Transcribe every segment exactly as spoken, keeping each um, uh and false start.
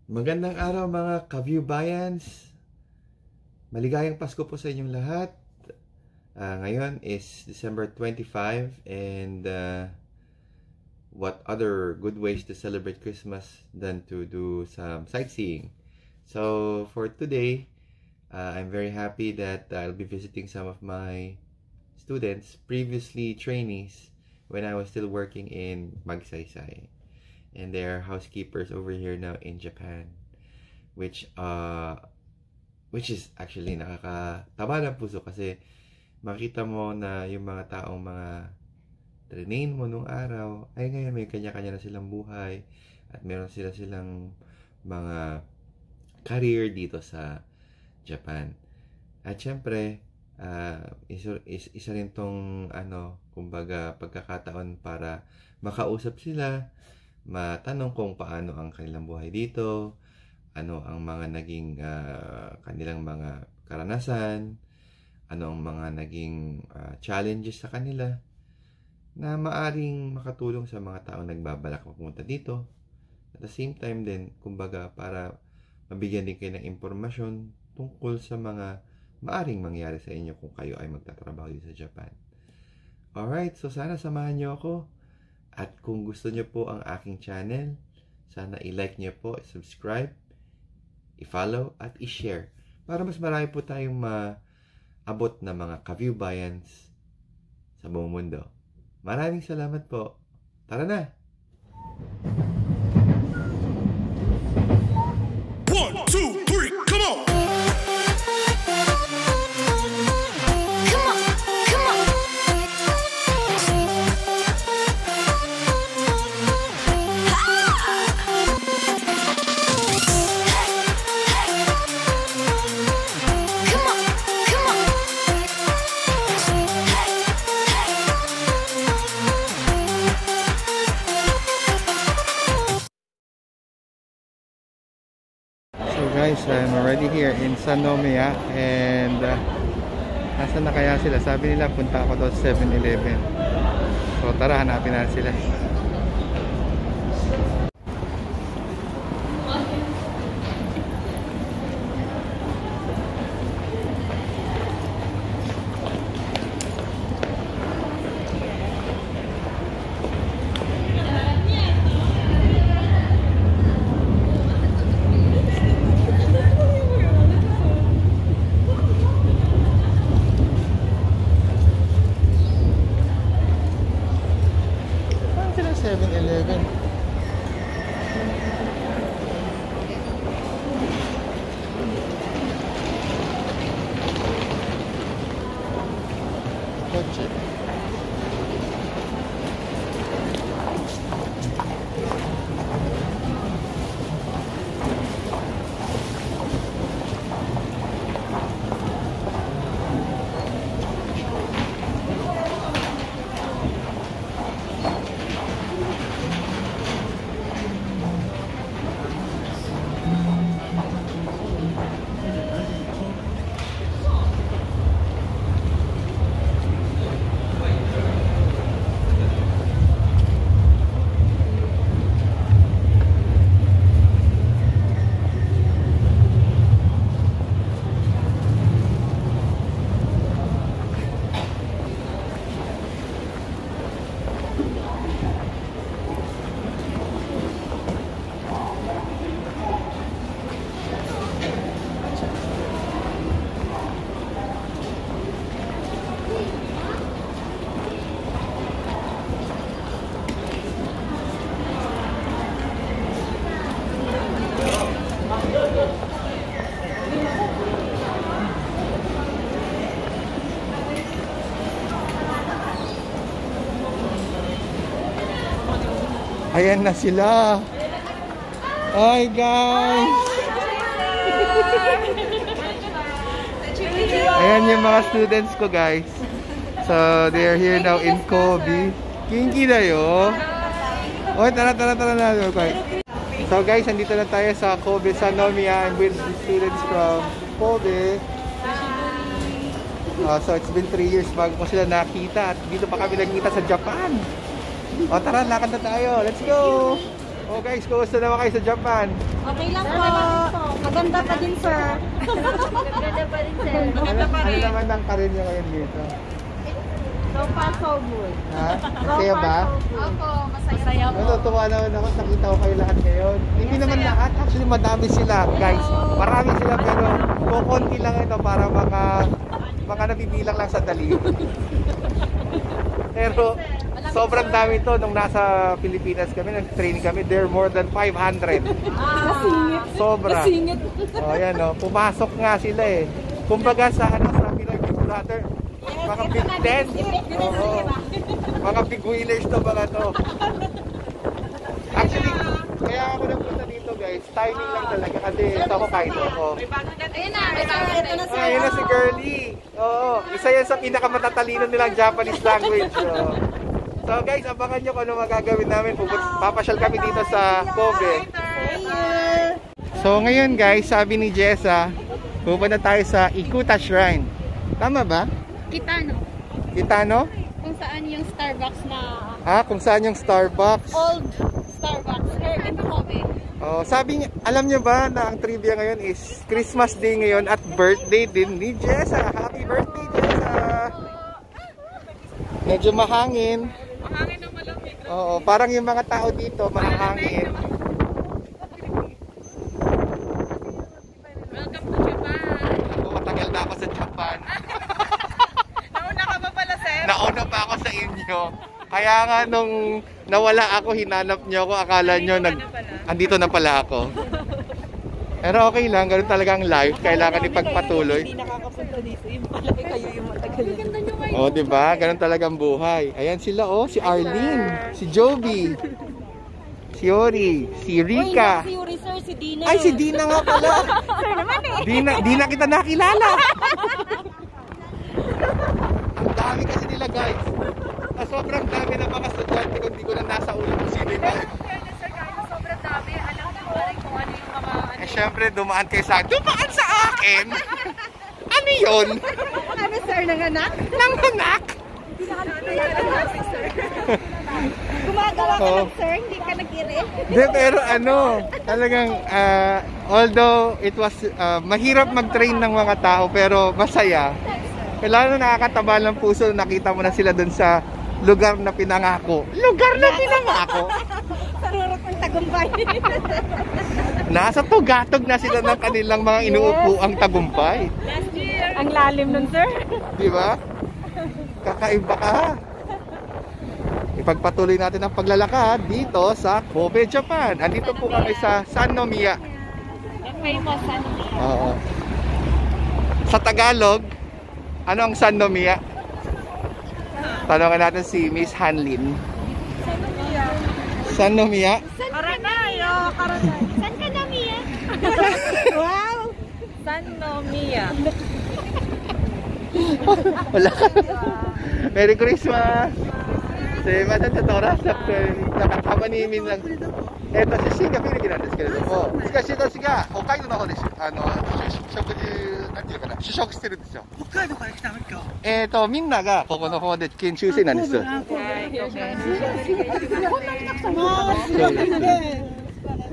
Magandang araw mga kaviewbayans. Maligayang Pasko po sa inyong lahat. Uh, ngayon is December twenty-fifth and uh, what other good ways to celebrate Christmas than to do some sightseeing. So for today, uh, I'm very happy that I'll be visiting some of my students, previously trainees, when I was still working in Magsaysay. And they're housekeepers over here now in Japan, which uh which is actually nakakataba ng puso kasi makita mo na yung mga taong mga trainee mo nung araw ay ngayon may kanya-kanya na silang buhay at meron sila silang mga career dito sa Japan. At syempre uh, isa, isa rin tong ano, kumbaga pagkakataon para makausap sila, matanong kung paano ang kanilang buhay dito, ano ang mga naging uh, kanilang mga karanasan, ano ang mga naging uh, challenges sa kanila na maaring makatulong sa mga taong nagbabalak pumunta dito. At the same time din, kumbaga para mabigyan din kayo ng impormasyon tungkol sa mga maaring mangyari sa inyo kung kayo ay magtatrabaho dito sa Japan. Alright, so sana samahan niyo ako. At kung gusto nyo po ang aking channel, sana i-like nyo po, i-subscribe, i-follow, at i-share para mas marami po tayong maabot na mga kaviewbayans sa buong mundo. Maraming salamat po. Tara na! One, two, three, come on! Guys, I'm already here in Sanomia and uh, nasa na kaya sila? Sabi nila punta ako daw sa seven eleven. So tara, hanapin natin sila. seven eleven. Kotse. Ayan na sila. Hi guys. Ayan yung mga students ko guys. So they are here now in Kobe. Kinki na yo. Oy, tara tara tara na. Okay. So guys, andito na tayo sa Kobe, Sanomia. I'm with the students from Kobe. Uh, so it's been three years bago ko sila nakita at dito pa kami nagkita sa Japan. O tara, lakad na tayo. Let's go! Oh guys, kumusta naman kayo sa Japan? Okay lang po. Maganda pa din, sir. Maganda pa din, sir. Maganda pa rin. Ano naman ang karin nyo ngayon dito? So far, so good. Ha? Masaya ba? Opo, masaya po. Natutuwa naman ako, nakita ko kayo lahat ngayon. Hindi naman lahat, actually madami sila guys. Marami sila pero kukunti lang ito para mga mga nabibilang lang sa dali. Pero sobrang dami ito nung nasa Pilipinas kami, nag-training kami, there more than five hundred. Nasingit. Sobra. Nasingit. Oh, yan oh, pumasok nga sila eh. Kumbaga sa ano sa Pinoy Big Brother, mga big ten. Oo. Mga big wheelers to mga to. Actually, kaya ako nagpunta dito guys, timing lang talaga kasi ito ako kahit ako. Ayun na, may bago ito na, sir. Ah, yun na si Girly. Oo, isa yan sa pinakamatatalino nilang Japanese language. Oo. So guys, abangan nyo kung ano magagawin namin. Papasyal kami dito sa Kobe. So ngayon guys, sabi ni Jessa, pupunta tayo sa Ikuta Shrine. Tama ba? Kitano. Kitano? Kung saan yung Starbucks na Ah, kung saan yung Starbucks? old Starbucks here in Kobe. Oh, sabi niya, alam niyo ba na ang trivia ngayon is Christmas Day ngayon at birthday din ni Jessa. Happy birthday, Jessa! Medyo mahangin. Mahangin ng malamig. Oo, parang yung mga tao dito, mahangin. Welcome to Japan. Ako, matagal na ako sa Japan. Nauna ka ba pala, sir? Nauna pa ako sa inyo. Kaya nga nung nawala ako, hinanap niyo ako, akala niyo nag andito na pala ako. Pero okay lang, ganun talaga ang life. Kailangan ipagpatuloy. Hindi nakakapunta dito. Yung pala kayo yung matagal. Oh, 'di ba? Ganun talaga ang buhay. Ayan sila oh, si Arlene, si Joby, si Yori, si Rika. Si Yuri, sir, si Dina. Ay, si Dina nga pala. Sir naman eh. Dina, Dina kita nakilala. Ang dami kasi nila guys. Ah, sobrang dami na mga estudyante kung di ko na nasa ulo kung sino ba. Sir, kahit sobrang dami, alam niyo ba rin kung ano yung mga... Eh syempre dumaan kayo sa akin. Dumaan sa akin? Ano yun? Ano, sir, nanganak? Nanganak? Gumagawa ka Oo. lang, sir, hindi ka nag-ire. Hindi, pero ano, talagang, ah, although it was, ah, mahirap mag-train ng mga tao, pero masaya. Lalo nakakataba ng puso, nakita mo na sila dun sa lugar na pinangako. Lugar na pinangako? Sa rurot ng tagumpay. Nasa tugatog na sila ng kanilang mga inuupuang tagumpay. Last year. Ang lalim nun, sir. Di ba? Kakaiba ka. Ipagpatuloy natin ang paglalakad dito sa Kobe, Japan. Andito po kami sa Sannomiya. The famous ano. Oo. Sa Tagalog, ano ang Sannomiya? Tanongan natin si Miss Hanlin. Sannomiya? Karanayo, Karanayo. San ka na, Mia? Wow! San no Mia? Wala ka. Merry Christmas! すいません、ちょっとおらしくて、なんかたまにみんな、えっと、出身がフィリピンなんですけれども、しかし私が北海道の方でしあの食事、なんていうかな、試食してるんですよ。 北海道から来たの今日。 えっと、みんながここの方で研修生なんです。 こんなにたくさんもそうです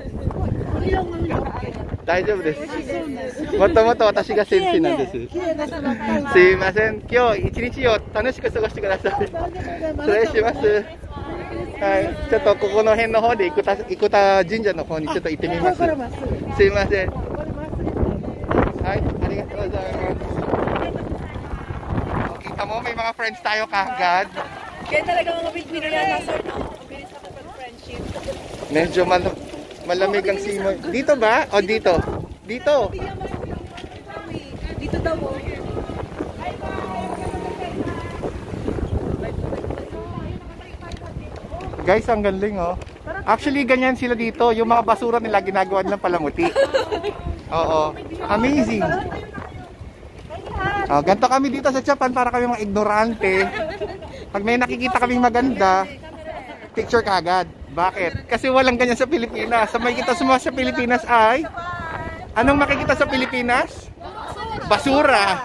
大丈夫です。もともと私が先生なんです。すいません。今日一日を楽しく過ごしてください。失礼します。はい。ちょっとここの辺の方で生田生田神社の方にちょっと行ってみます。すいません。はい。ありがとうございます。Kita mo may mga friends tayo kaagad. Kaya talaga mga Pilipino na nasa mabilis na friendship. Medyo mal malamig ang simoy. Dito ba? O dito? Dito. Dito daw mo. Guys, ang galing oh. Actually, ganyan sila dito. Yung mga basura nila ginagawa nilang palamuti. Oo. Amazing. Oh, ganito kami dito sa Japan para kami mga ignorante. Pag may nakikita kaming maganda, picture kagad. Bakit? Kasi walang ganyan sa Pilipinas. Sa makikita sa mga sa Pilipinas ay anong makikita sa Pilipinas? Basura.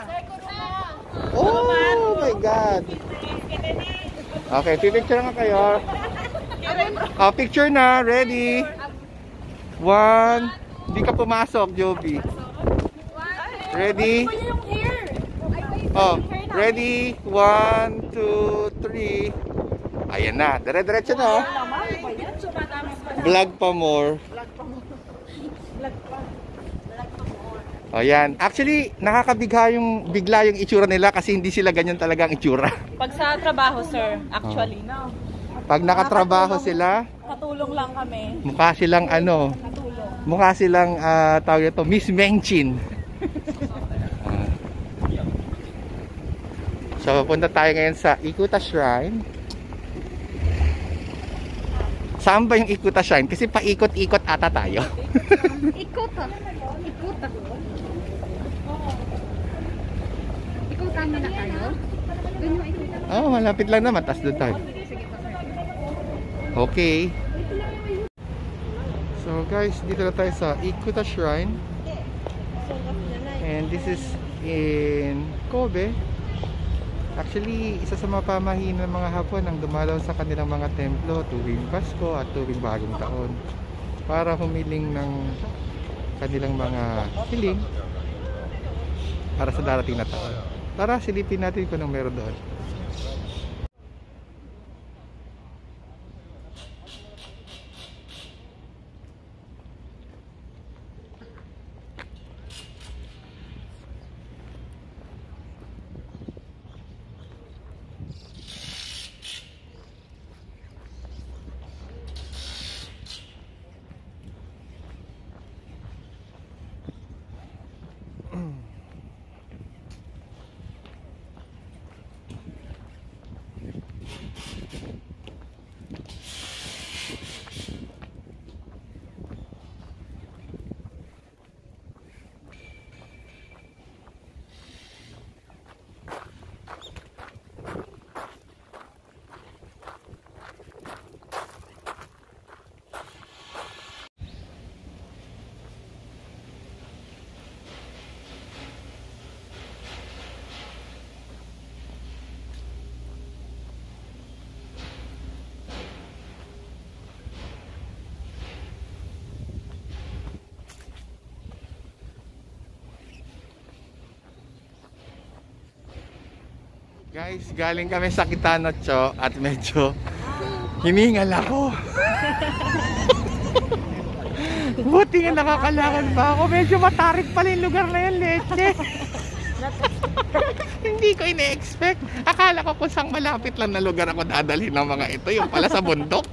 Oh my God. Okay, pipicture nga kayo. Oh, picture na. Ready? One. Hindi ka pumasok, Joby. Ready? Oh, ready? One, two, three. Ayan na. Dire-diretso na. Vlog pa more. O yan. Actually, nakakabigha yung bigla yung itsura nila kasi hindi sila ganyan talaga ang itsura. Pag sa trabaho, sir, actually, no. Pag nakatrabaho sila, Katulong lang kami. mukha silang ano, mukha silang uh, tawag ito, Miss Menchin. uh, so, punta tayo ngayon sa Ikuta Shrine. Saan ba yung Ikuta Shrine? Kasi paikot-ikot ata tayo. Ikuta. Ikuta. Ikutan mo na tayo. Doon mo ikutan. Oh, malapit lang naman. Tas doon tayo. Okay. So guys, dito na tayo sa Ikuta Shrine. And this is in Kobe. Actually, isa sa mga pamahiin ng mga Hapon ang dumalaw sa kanilang mga templo tuwing Pasko at tuwing Bagong Taon para humiling ng kanilang mga hiling para sa darating na taon. Tara, silipin natin kung anong meron doon. Guys, galing kami sa Kitanocho at medyo hiningal ako. Buti nga nakakalakad pa ako. Medyo matarik pala yung lugar na yan, leche. Hindi ko ina-expect. Akala ko kung saan malapit lang na lugar ako dadalhin ng mga ito. Yung pala sa bundok.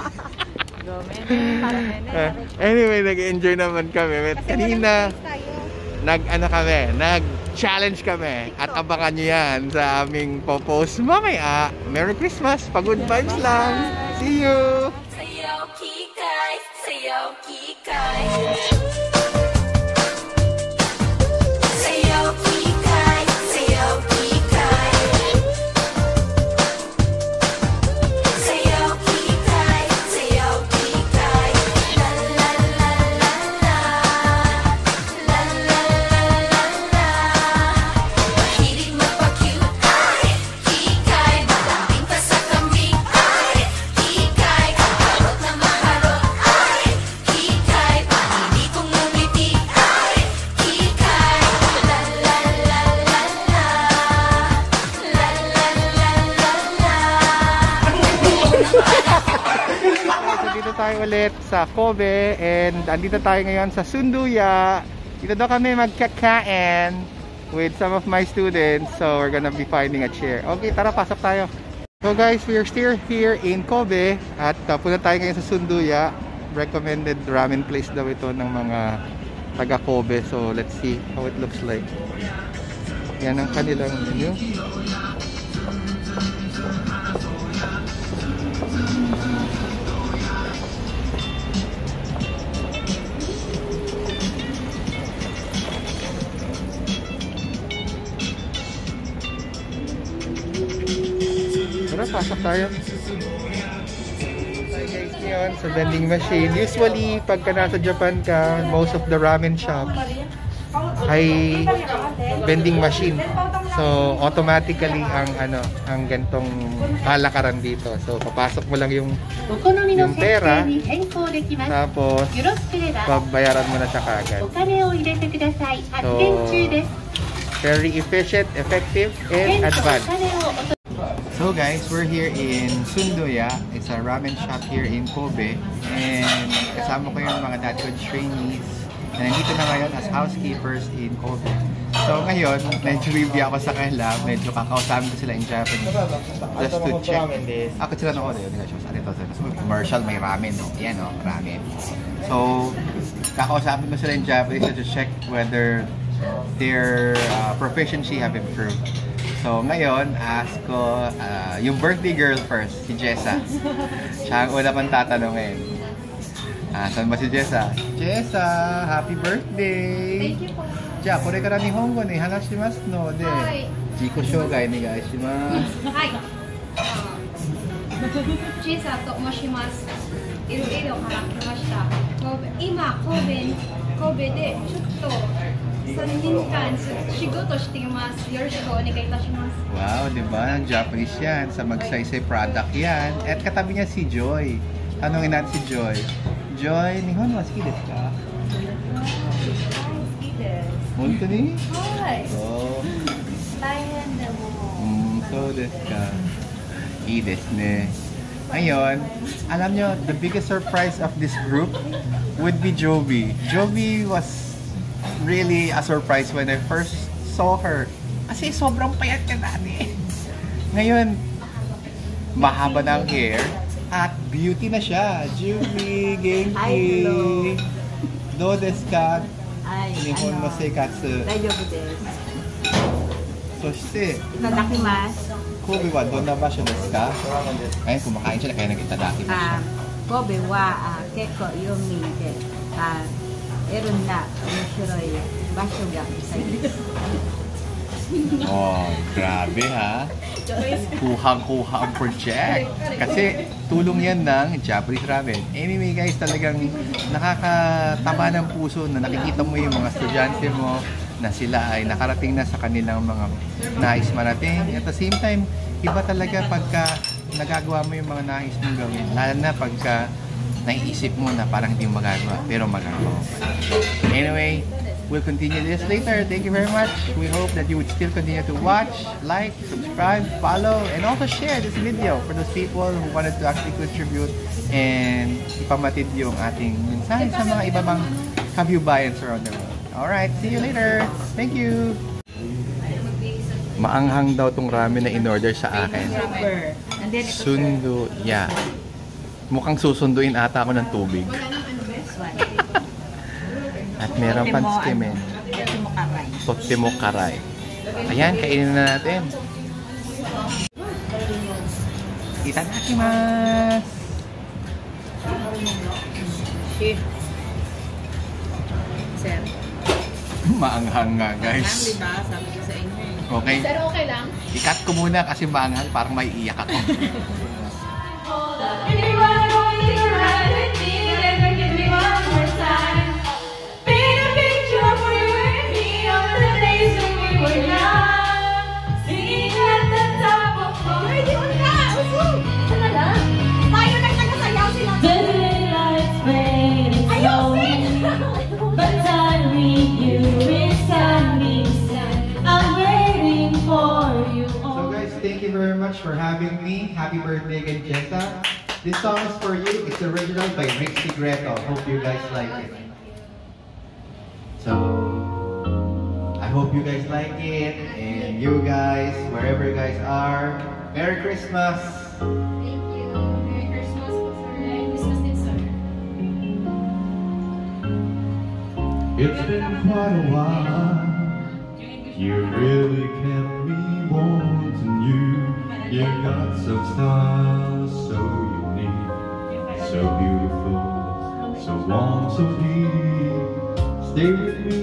Anyway, nag-enjoy naman kami. Kanina, nag-ano kami, nag-challenge kami. At abangan nyo yan sa aming popost mamaya. Merry Christmas! Pagod vibes lang! See you! Sayaw kikay, sayaw kikay. Sayaw kikay, sayaw kikay. Sayaw kikay, sayaw kikay. La la la la la. La la la la la. Mahilig magpa-cute ay kikay. Malambing pa sa kambing ay kikay. Kaharot na maharot ay kikay. Panini kong ngumiti ay kikay. La la la la la. La la la la la. So dito tayo ulit sa Kobe and andito tayo ngayon sa Sunduya. Dito daw kami magkakain with some of my students. So we're gonna be finding a chair. Okay, tara, pasok tayo. So guys, we are still here in Kobe at uh, punta tayo ngayon sa Sunduya. Recommended ramen place daw ito ng mga taga Kobe. So let's see how it looks like. Yan ang kanilang menu. Tara, pasok tayo. Hi guys, ngayon sa vending machine. Usually, pagka nasa Japan ka, most of the ramen shops, high vending machine. So automatically ang ano, ang gantong kalakaran dito. So papasok mo lang yung yung pera, tapos babayaran mo na siya kaagad. So very efficient, effective, and advanced. So guys, we're here in Sundoya. It's a ramen shop here in Kobe. And kasama ko yung mga Tagalog trainees na nandito na ngayon as housekeepers in Kobe. So ngayon, medyo review ako sa kanila. Medyo kakausapin ko sila in Japanese. Just to check. Ako sila na ako. Commercial, may ramen. No? Yan o, ramen. So, kakausapin ko sila in Japanese to check whether their uh, proficiency have improved. So ngayon, ask ko uh, yung birthday girl first, si Jessa. Siya ang una pang tatanungin. Ah, saan ba si Jessa? Jessa, happy birthday! Thank you po. Ja, kore kara nihongo ni hanashimasu no de, jiko shougai onegai shimasu. Hai. Jessa to moshimasu. Iroiro kara kimashita. Kobe, ima Kobe, Kobe de chuttoさんにんかん仕事しています。よろしくお願いいたします。 Wow, di ba? Japanese yan. Sa Magsaysay product yan. At katabi niya si Joy. Tanungin natin si Joy. Joy, nihon wa suki desu ka? Honto ni? Hi. Oh. 大変でも。 Mm, so desu ka. I desu ne. Ngayon, alam nyo, the biggest surprise of this group would be Jovi. Jovi was really a surprise when I first saw her. Kasi sobrang payat ka dati. Ngayon, mahaba na ang hair at beauty na siya. Juvi, genki. Do desu ka? Nihon no seikatsu. Daijoubu desu. Soshite, Itadakimasu. Kobe wa donna basho desu ka? Ayun, kumakain siya kaya nag-itadakimasu siya. Ah, Kobe wa ah, kekko yumi de. Ah, いろんな面白い場所がさいです。 Oh, grabe ha. Kuhang-kuha ang project. Kasi tulong yan ng Japanese ramen. Anyway guys, talagang nakakataba ng puso na nakikita mo yung mga estudyante mo na sila ay nakarating na sa kanilang mga nais marating. At the same time, iba talaga pagka nagagawa mo yung mga nais mong gawin. Lalo na pagka naiisip mo na parang hindi mo magagawa, pero magagawa. Anyway, we'll continue this later. Thank you very much. We hope that you would still continue to watch, like, subscribe, follow, and also share this video for those people who wanted to actually contribute and ipamatid yung ating mensahe sa mga iba bang kabyubayans around the world. Alright, see you later. Thank you. Maanghang daw tong ramen na in-order sa akin. Sundo, yeah. Mukhang susunduin ata ako ng tubig. At meron pang skimen. Totemo karay. Ayan, kainin na natin. Itadakimasu! Sir. Maanghang nga, guys. Diba? Sabi ko sa inyo eh. Okay. Sir, okay lang? I-cut ko muna kasi maanghang, parang may iyak ako. Thank you very much for having me. Happy birthday again, Jessa. This song is for you. It's original by Rick Sigreto. Hope you guys like it. So, I hope you guys like it. And you guys, wherever you guys are, Merry Christmas! Thank you. Merry Christmas po, sir. Merry Christmas din, sir. It's been quite a while. You really kept me wanting you. You got some style, so unique, so beautiful, so warm, so deep. Stay with me